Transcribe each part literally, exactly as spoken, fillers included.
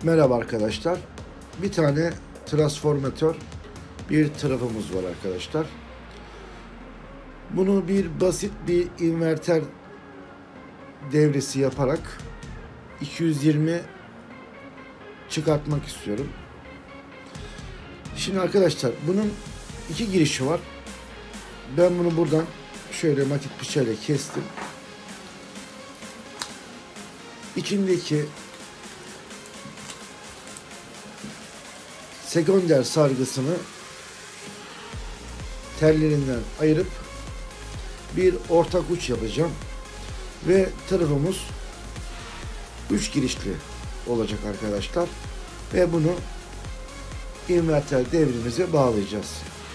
Merhaba arkadaşlar. Bir tane transformatör, bir trafomuz var arkadaşlar. Bunu bir basit bir inverter devresi yaparak iki yüz yirmi çıkartmak istiyorum. Şimdi arkadaşlar bunun iki girişi var. Ben bunu buradan şöyle matik bıçağıyla kestim. İçindeki sekonder sargısını tellerinden ayırıp bir ortak uç yapacağım ve trafomuz üç girişli olacak arkadaşlar ve bunu inverter devrimize bağlayacağız.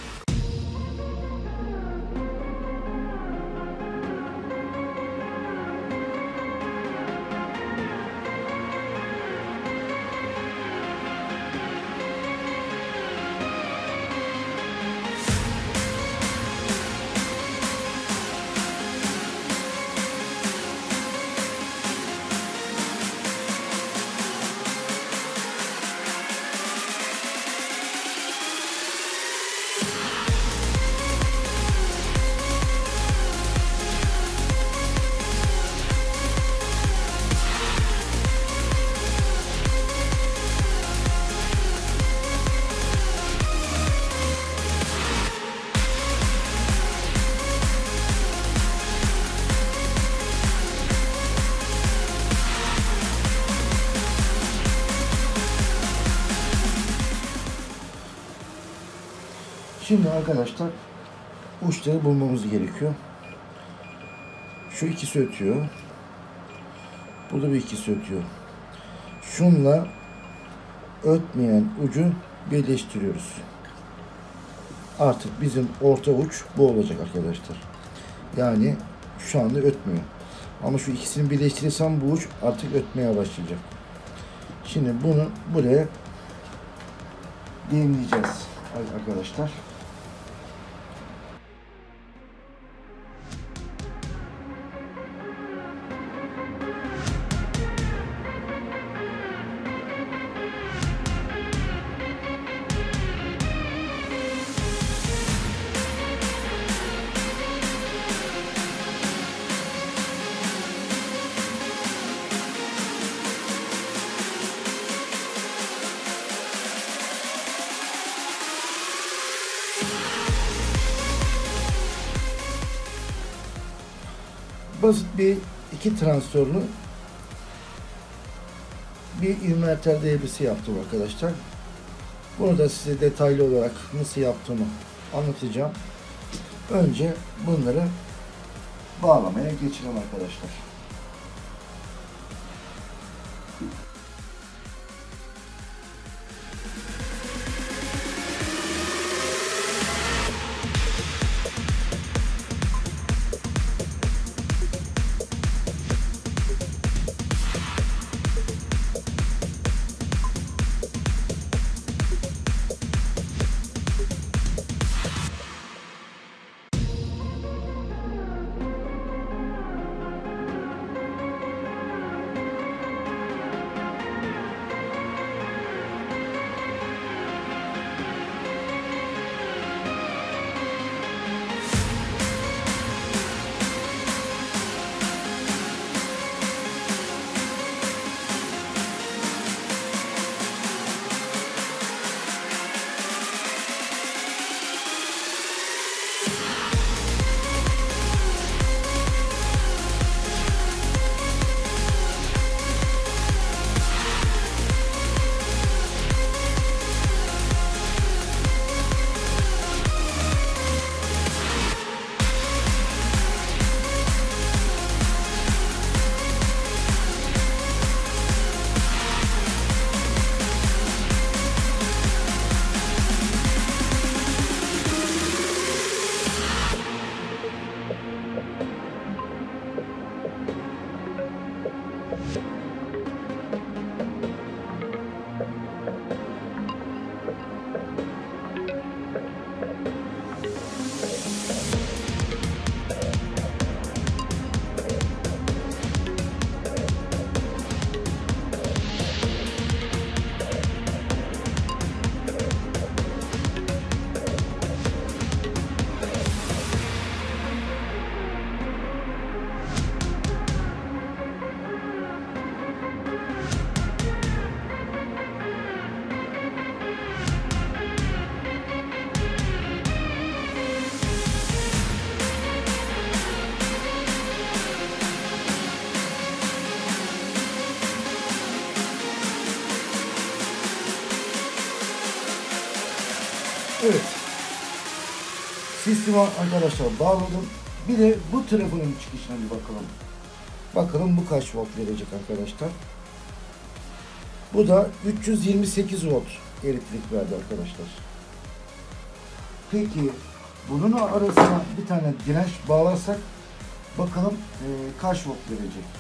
Şimdi arkadaşlar uçları bulmamız gerekiyor. Şu ikisi ötüyor. Burada bir ikisi ötüyor. Şunla ötmeyen ucu birleştiriyoruz. Artık bizim orta uç bu olacak arkadaşlar. Yani şu anda ötmüyor. Ama şu ikisini birleştirirsem bu uç artık ötmeye başlayacak. Şimdi bunu buraya deneyeceğiz arkadaşlar. Basit bir iki transistörlü bir inverter devresi yaptım arkadaşlar. Bunu da size detaylı olarak nasıl yaptığımı anlatacağım. Önce bunları bağlamaya geçelim arkadaşlar. Sisteme arkadaşlar bağladım. Bir de bu telefonun çıkışına bir bakalım. Bakalım bu kaç volt verecek arkadaşlar. Bu da üç yüz yirmi sekiz volt elektrik verdi arkadaşlar. Peki bunun arasına bir tane direnç bağlarsak bakalım e, kaç volt verecek.